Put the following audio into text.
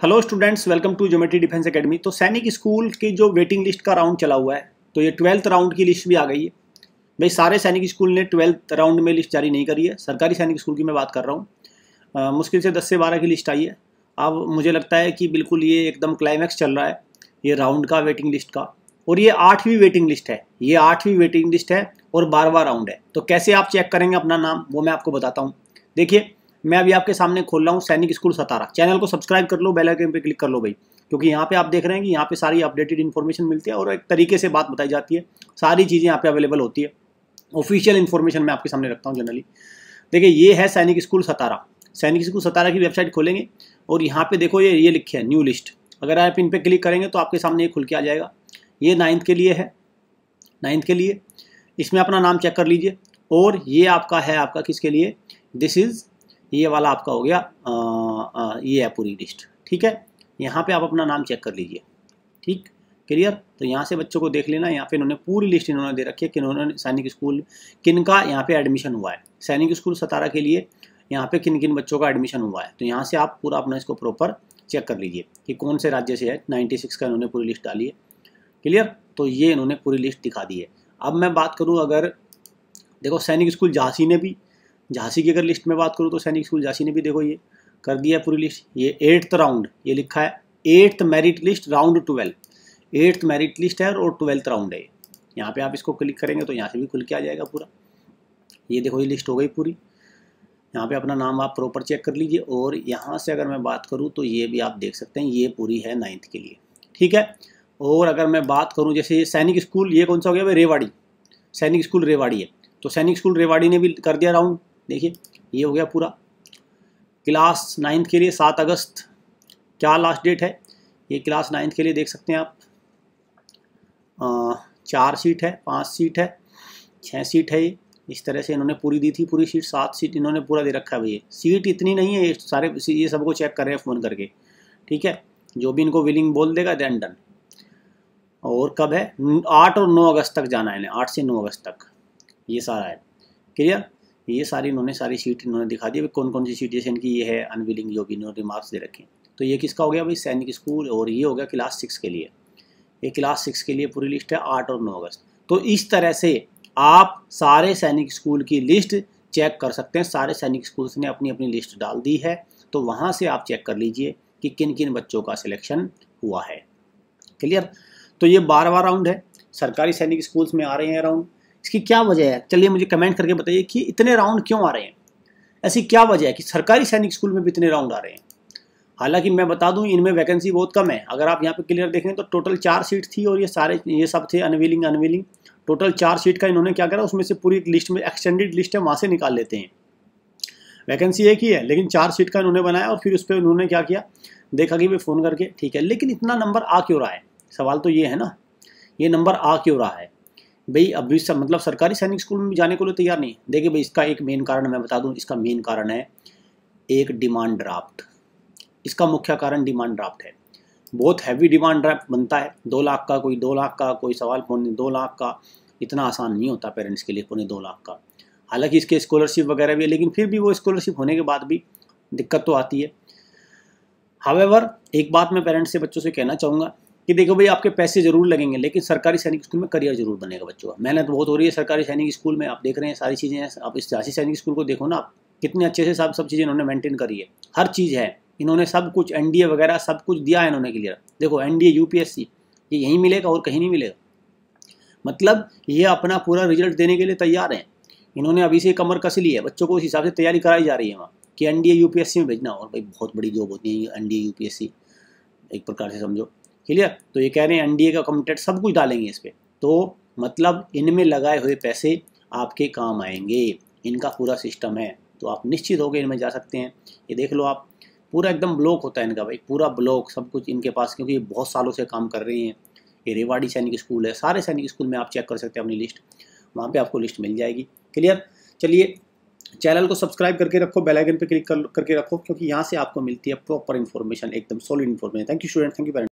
Hello students, welcome to geometry defence academy. तो Sainik school की जो वेटिंग लिस्ट का राउंड चला हुआ है, तो ये 12th राउंड की लिस्ट भी आ गई है। भाई सारे सैनिक स्कूल ने 12th राउंड में लिस्ट जारी नहीं करी है। सरकारी सैनिक स्कूल की मैं बात कर रहा हूँ। मुश्किल से 10 से 12 की लिस्ट आई है। अब मुझे लगता है कि बिल्कुल ये एकदम क्लाइमैक्स चल रहा है ये राउंड का, वेटिंग लिस्ट का। और ये 8वीं वेटिंग लिस्ट है, ये 8वीं वेटिंग लिस्ट है और 12वां राउंड है। तो कैसे आप चेक करेंगे अपना नाम, वो मैं आपको बताता हूँ। देखिए, मैं अभी आपके सामने खोल रहा हूँ सैनिक स्कूल सतारा। चैनल को सब्सक्राइब कर लो, बेल आइकन पे क्लिक कर लो भाई, क्योंकि यहाँ पे आप देख रहे हैं कि यहाँ पे सारी अपडेटेड इन्फॉर्मेशन मिलती है और एक तरीके से बात बताई जाती है। सारी चीज़ें यहाँ पे अवेलेबल होती है। ऑफिशियल इन्फॉर्मेशन मैं आपके सामने रखता हूँ जनरली। देखिए, ये है सैनिक स्कूल सतारा। सैनिक स्कूल सतारा की वेबसाइट खोलेंगे और यहाँ पे देखो ये लिखे है न्यू लिस्ट। अगर आप इन पर क्लिक करेंगे तो आपके सामने ये खुल के आ जाएगा। ये 9th के लिए है, 9th के लिए। इसमें अपना नाम चेक कर लीजिए। और ये आपका है, आपका किसके लिए, दिस इज़, ये वाला आपका हो गया ये है पूरी लिस्ट। ठीक है, यहाँ पे आप अपना नाम चेक कर लीजिए। ठीक, क्लियर। तो यहाँ से बच्चों को देख लेना, यहाँ पे इन्होंने पूरी लिस्ट इन्होंने दे रखी है कि इन्होंने सैनिक स्कूल किन का यहाँ पे एडमिशन हुआ है। सैनिक स्कूल सतारा के लिए यहाँ पे किन किन बच्चों का एडमिशन हुआ है। तो यहाँ से आप पूरा अपना इसको प्रॉपर चेक कर लीजिए कि कौन से राज्य से है। 96 का इन्होंने पूरी लिस्ट डाली है। क्लियर। तो ये इन्होंने पूरी लिस्ट दिखा दी है। अब मैं बात करूँ, अगर देखो सैनिक स्कूल झांसी ने भी, झांसी की अगर लिस्ट में बात करूँ तो सैनिक स्कूल झांसी ने भी देखो ये कर दिया है पूरी लिस्ट। ये 8th राउंड, ये लिखा है 8th merit list round 12। 8th merit list है और 12th राउंड है। यहाँ पे आप इसको क्लिक करेंगे तो यहाँ से भी खुल के आ जाएगा पूरा। ये देखो ये लिस्ट हो गई पूरी। यहाँ पे अपना नाम आप प्रॉपर चेक कर लीजिए। और यहाँ से अगर मैं बात करूँ तो ये भी आप देख सकते हैं, ये पूरी है 9th के लिए। ठीक है। और अगर मैं बात करूँ, जैसे ये सैनिक स्कूल, ये कौन सा हो गया भाई, रेवाड़ी। सैनिक स्कूल रेवाड़ी है, तो सैनिक स्कूल रेवाड़ी ने भी कर दिया राउंड। देखिए ये हो गया पूरा। क्लास 9th के लिए 7 अगस्त क्या लास्ट डेट है। ये क्लास 9th के लिए देख सकते हैं आप। 4 सीट है, 5 सीट है, 6 सीट है। ये इस तरह से इन्होंने पूरी दी थी पूरी सीट। 7 सीट इन्होंने पूरा दे रखा है भाई। सीट इतनी नहीं है, ये सारे ये सबको चेक कर रहे हैं फ़ोन करके। ठीक है, जो भी इनको विलिंग बोल देगा देन डन। और कब है, 8 और 9 अगस्त तक जाना है इन्हें, 8 से 9 अगस्त तक ये सारा है। क्लियर। ये सारी इन्होंने सारी सीट इन्होंने दिखा दी कौन कौन सी सीट, जैसे इनकी ये है अनविलिंग, जो भी इन्होंने रिमार्क्स दे रखे हैं। तो ये किसका हो गया भाई, सैनिक स्कूल। और ये हो गया क्लास 6 के लिए। ये क्लास 6 के लिए पूरी लिस्ट है, 8 और 9 अगस्त। तो इस तरह से आप सारे सैनिक स्कूल की लिस्ट चेक कर सकते हैं। सारे सैनिक स्कूल्स ने अपनी अपनी लिस्ट डाल दी है, तो वहाँ से आप चेक कर लीजिए कि किन किन बच्चों का सिलेक्शन हुआ है। क्लियर। तो ये 12वां राउंड है। सरकारी सैनिक स्कूल्स में आ रहे हैं राउंड। इसकी क्या वजह है, चलिए मुझे कमेंट करके बताइए कि इतने राउंड क्यों आ रहे हैं। ऐसी क्या वजह है कि सरकारी सैनिक स्कूल में भी इतने राउंड आ रहे हैं। हालांकि मैं बता दूं, इनमें वैकेंसी बहुत कम है। अगर आप यहाँ पे क्लियर देखें तो टोटल 4 सीट थी और ये सब थे अनविलिंग। टोटल 4 सीट का इन्होंने क्या करा, उसमें से पूरी लिस्ट में एक्सटेंडेड लिस्ट है, वहाँ से निकाल लेते हैं। वैकेंसी एक ही है लेकिन 4 सीट का इन्होंने बनाया और फिर उस पर उन्होंने क्या किया, देखा कि भाई फ़ोन करके ठीक है। लेकिन इतना नंबर आ क्यों रहा है, सवाल तो ये है ना, ये नंबर आ क्यों रहा है भाई। अभी सब मतलब सरकारी सैनिक स्कूल में जाने को लिए तैयार नहीं। देखिए भाई, इसका एक मेन कारण मैं बता दूं, इसका मेन कारण है एक डिमांड ड्राफ्ट। इसका मुख्य कारण डिमांड ड्राफ्ट है। बहुत हैवी डिमांड ड्राफ्ट बनता है, 2 लाख का, कोई 2 लाख का, कोई सवाल पौने 2 लाख का। इतना आसान नहीं होता पेरेंट्स के लिए पौने 2 लाख का। हालांकि इसके स्कॉलरशिप वगैरह भी है, लेकिन फिर भी वो स्कॉलरशिप होने के बाद भी दिक्कत तो आती है। हावेवर एक बात मैं पेरेंट्स से, बच्चों से कहना चाहूँगा कि देखो भाई, आपके पैसे जरूर लगेंगे लेकिन सरकारी सैनिक स्कूल में करियर जरूर बनेगा बच्चों का। मेहनत बहुत हो रही है सरकारी सैनिक स्कूल में, आप देख रहे हैं सारी चीज़ें हैं। आप इस झांसी सैनिक स्कूल को देखो ना, आप कितने अच्छे से सब चीज़ें इन्होंने मेंटेन करी है। हर चीज़ है, इन्होंने सब कुछ एनडीए वगैरह सब कुछ दिया है इन्होंने क्लियर। देखो एनडीए यूपीएससी ये यहीं मिलेगा और कहीं नहीं मिलेगा। मतलब ये अपना पूरा रिजल्ट देने के लिए तैयार हैं। इन्होंने अभी से कमर कस ली है, बच्चों को उस हिसाब से तैयारी कराई जा रही है वहाँ कि एनडीए यूपीएससी में भेजना। और भाई बहुत बड़ी जॉब होती है एनडीए यूपीएससी, एक प्रकार से समझो। क्लियर। तो ये कह रहे हैं एनडीए का कमिटेड सब कुछ डालेंगे इस पर। तो मतलब इनमें लगाए हुए पैसे आपके काम आएंगे, इनका पूरा सिस्टम है। तो आप निश्चित होकर इनमें जा सकते हैं। ये देख लो आप, पूरा एकदम ब्लॉक होता है इनका भाई, पूरा ब्लॉक सब कुछ इनके पास, क्योंकि ये बहुत सालों से काम कर रहे हैं। ये रेवाड़ी सैनिक स्कूल है, सारे सैनिक स्कूल में आप चेक कर सकते हैं अपनी लिस्ट, वहाँ पे आपको लिस्ट मिल जाएगी। क्लियर। चलिए, चैनल को सब्सक्राइब करके रखो, बेल आइकन पे क्लिक करके रखो, क्योंकि यहाँ से आपको मिलती है प्रॉपर इन्फॉर्मेशन, एकदम solid information. Thank you student, thank you parents.